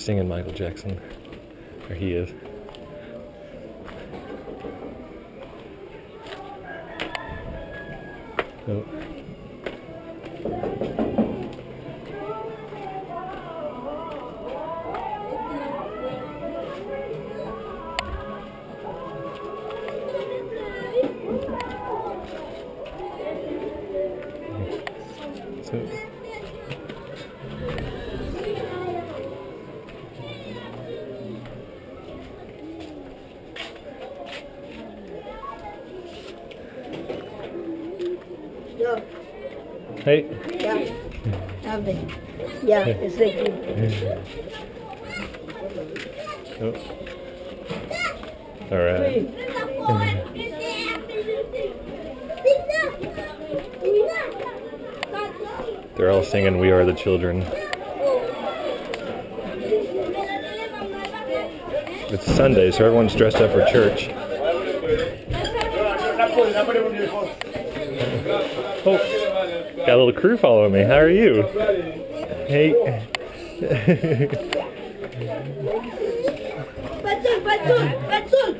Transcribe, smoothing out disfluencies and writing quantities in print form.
singing Michael Jackson. Or he is. Oh. So. Ja. Hey. Ja. Abend. Ja, ist sehr gut. Oh. All right. They're all singing "We Are the Children." It's Sunday, so everyone's dressed up for church. Oh, got a little crew following me. How are you? Hey. Betul.